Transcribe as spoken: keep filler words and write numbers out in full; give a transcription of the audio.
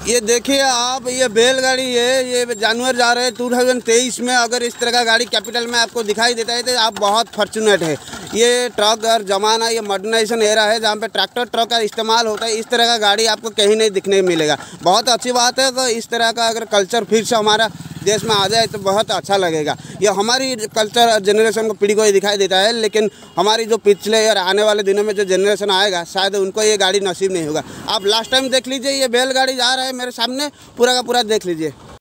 ये देखिए आप, ये बैलगाड़ी है, ये जानवर जा रहे हैं दो हज़ार तेईस में। अगर इस तरह का गाड़ी कैपिटल में आपको दिखाई देता है तो आप बहुत फॉर्चुनेट है। ये ट्रक और ज़माना, ये मॉडर्नाइजेशन एरा है जहाँ पे ट्रैक्टर ट्रक का इस्तेमाल होता है। इस तरह का गाड़ी आपको कहीं नहीं दिखने मिलेगा। बहुत अच्छी बात है। तो इस तरह का अगर कल्चर फिर से हमारा देश में आ जाए तो बहुत अच्छा लगेगा। ये हमारी कल्चर जनरेशन को, पीढ़ी को ही दिखाई देता है, लेकिन हमारी जो पिछले और आने वाले दिनों में जो जनरेशन आएगा शायद उनको ये गाड़ी नसीब नहीं होगा। आप लास्ट टाइम देख लीजिए, ये बैलगाड़ी जा रहा है मेरे सामने, पूरा का पूरा देख लीजिए।